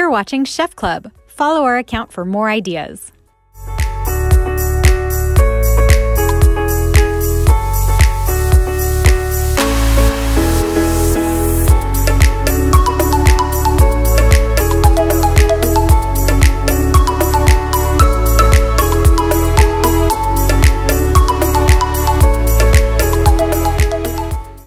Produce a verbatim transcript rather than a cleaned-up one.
for watching Chef Club. Follow our account for more ideas.